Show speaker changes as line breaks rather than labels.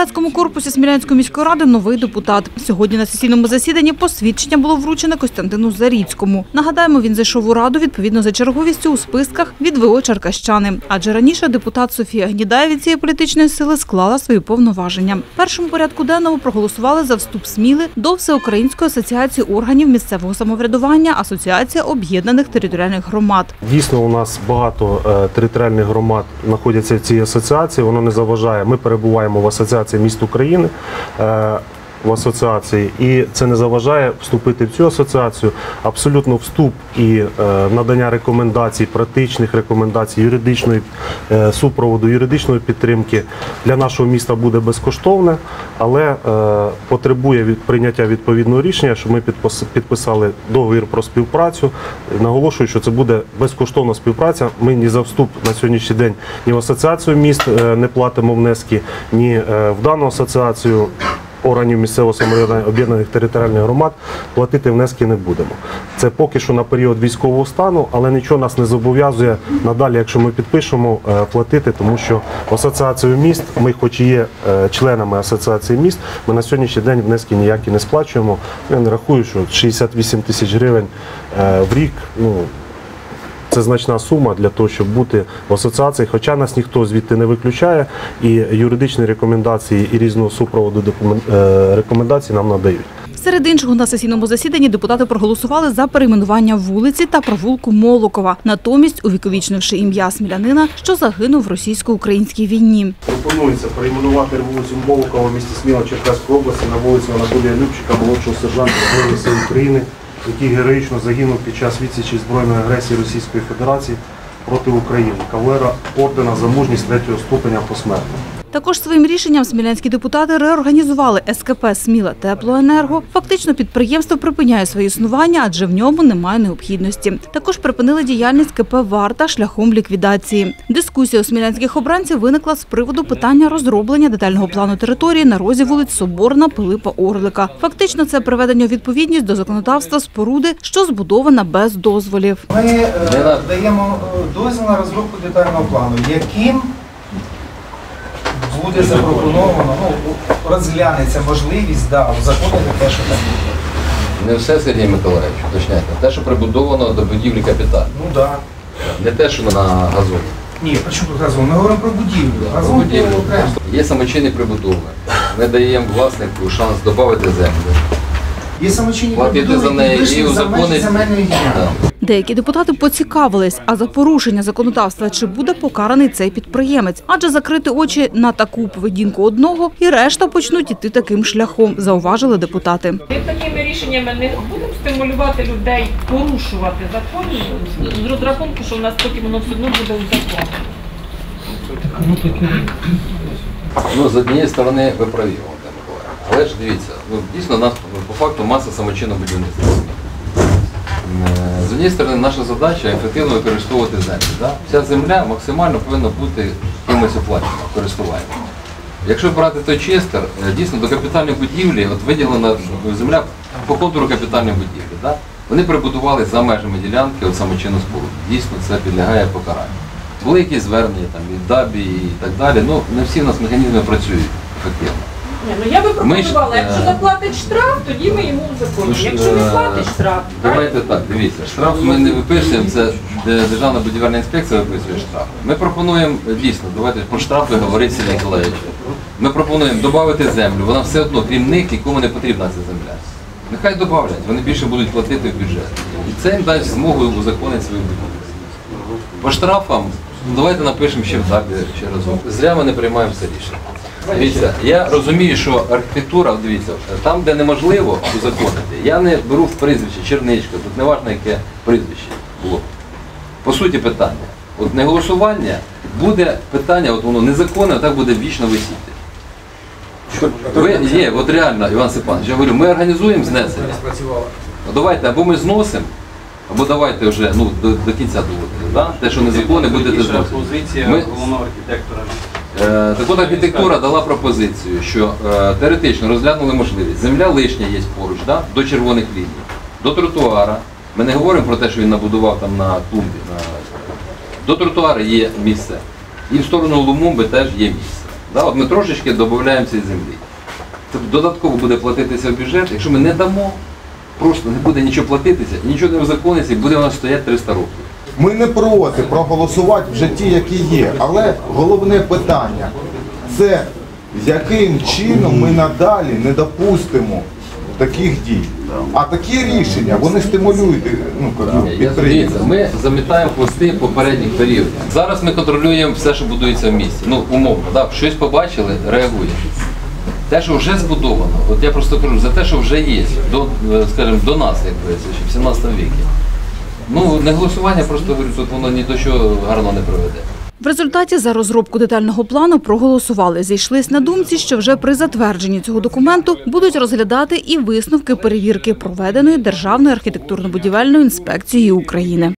депутатському корпусі Смілянської міської ради новий депутат. Сьогодні на сесійному засіданні посвідчення було вручене Костянтину Заріцькому. Нагадаємо, він зайшов у раду відповідно за черговістю у списках від ВО Черкащани. Адже раніше депутат Софія Гнідая від цієї політичної сили склала свої повноваження. В першому порядку денному проголосували за вступ Сміли до Всеукраїнської асоціації органів місцевого самоврядування Асоціація об'єднаних територіальних громад.
Дійсно, у нас багато територіальних громад знаходяться в цій асоціації, воно не заважає. Ми перебуваємо в Асоціації міст України, в асоціації, і це не заважає вступити в цю асоціацію. Абсолютно вступ і надання рекомендацій, практичних рекомендацій, юридичної супроводу, юридичної підтримки для нашого міста буде безкоштовне, але потребує прийняття відповідного рішення, щоб ми підписали договір про співпрацю. Наголошую, що це буде безкоштовна співпраця. Ми ні за вступ на сьогоднішній день ні в асоціацію міст не платимо внески, ні в дану асоціацію органів місцевого самоврядування об'єднаних територіальних громад платити внески не будемо. Це поки що на період військового стану, але нічого нас не зобов'язує надалі, якщо ми підпишемо, платити, тому що в асоціацію міст, ми хоч і є членами асоціації міст, ми на сьогоднішній день внески ніякі не сплачуємо. Я не рахую, що 68 тисяч гривень в рік, це значна сума для того, щоб бути в асоціації, хоча нас ніхто звідти не виключає, і юридичні рекомендації, і різного супроводу рекомендацій нам надають.
Серед іншого, на сесійному засіданні депутати проголосували за перейменування вулиці та провулку Молокова, натомість увіковічнивши ім'я смілянина, що загинув в російсько-українській війні.
Пропонується перейменувати вулицю Молокова в місті Сміла Черкаської області на вулицю Анатолія Любчика, молодшого сержанта Збройних сил України, який героїчно загинув під час відсічі збройної агресії Російської Федерації проти України, кавалера ордена за мужність 3-го ступеня посмертно.
Також своїм рішенням смілянські депутати реорганізували СКП «Сміла Теплоенерго». Фактично підприємство припиняє своє існування, адже в ньому немає необхідності. Також припинили діяльність КП «Варта» шляхом ліквідації. Дискусія у смілянських обранців виникла з приводу питання розроблення детального плану території на розі вулиць Соборна, Пилипа Орлика. Фактично це приведення у відповідність до законодавства споруди, що збудована без дозволів.
Ми даємо дозвіл на розробку детального плану, яким буде запропоновано, розглянеться можливість, узаконити те, що там буде.
Не все, Сергій Миколаївич, уточняйте. Те, що прибудовано до будівлі капіталу. Не те, що на газоні.
Ні, а чому тут газон? Ми говоримо про будівлю. Газон було окремо.
Є самочинні прибудови. Ми даємо власнику шанс додати землю.
Є самочинні
платити за неї і
узаконити земельної ділянки.
Деякі депутати поцікавились, а за порушення законодавства чи буде покараний цей підприємець? Адже закрити очі на таку поведінку одного і решта почнуть іти таким шляхом, зауважили депутати.
Ми такими рішеннями не будемо стимулювати людей порушувати закон з розрахунку, що в нас потім воно все одно буде узаконено.
З однієї сторони ви праві, але ж дивіться, дійсно у нас по факту маса самочинного будівництва. З однієї сторони, наша задача ефективно використовувати землю. Вся земля максимально повинна бути кимось оплачена, користування. Якщо брати той честер, дійсно до капітальної будівлі виділена земля по контуру капітальної будівлі. Вони прибудували за межами ділянки самочинну споруду. Дійсно, це підлягає покаранню. Були якісь звернення від ДАБІ і так далі, не всі в нас механізми працюють ефективно.
Я би пропонувала, якщо заплатить штраф, тоді ми йому узаконимо. Якщо не платить штраф,
давайте так, дивіться, штраф ми не виписуємо, це Державна будівельна інспекція виписує штраф. Ми пропонуємо, дійсно, давайте про штрафи говорить Сергій Миколаївич. Ми пропонуємо додати землю, вона все одно, крім них, нікому не потрібна ця земля. Нехай додавлять, вони більше будуть платити в бюджет. І це їм дасть змогу узаконити свою будівництво. По штрафам, давайте напишемо ще в ДАБІ ще разом. Зря ми не приймаємо це рішення. Дивіться, я розумію, що архітектура, дивіться, там, де неможливо узаконити, я не беру в прізвище Черничка, тут не важливо, яке прізвище було. По суті питання. От не голосування, буде питання, от воно незаконне, так буде вічно висіти. От реально, Іван Степанович, я говорю, ми організуємо знесення. Давайте, або ми зносимо, або давайте вже до кінця доводити. Те, що незаконне, будете зносити.
Позиція головного архітектора.
Так от архітектура дала пропозицію, що теоретично розглянули можливість. Земля лишня є поруч, до червоних ліній, до тротуара. Ми не говоримо про те, що він набудував там на клумбі. До тротуара є місце. І в сторону Лумумби теж є місце. Да? От ми трошечки додаємо цієї землі. Це додатково буде платитися в бюджет. Якщо ми не дамо, просто не буде нічого платитися, нічого не узакониться, і буде вона стояти 300 років.
Ми не проти проголосувати вже ті, які є, але головне питання – це яким чином ми надалі не допустимо таких дій. А такі рішення, вони стимулюють підприємство.
Дивіться, ми замітаємо хвости попередніх періодів. Зараз ми контролюємо все, що будується в місті. Ну, умовно, да, щось побачили, реагуємо. Те, що вже збудовано, от я просто кажу, за те, що вже є, скажімо, до нас, як говориться, ще в 17 віці. Ну, не голосування, просто говорю, тут воно ні до чого гарно не приведе.
В результаті за розробку детального плану проголосували. Зійшлись на думці, що вже при затвердженні цього документу будуть розглядати і висновки перевірки, проведеної Державною архітектурно-будівельною інспекцією України.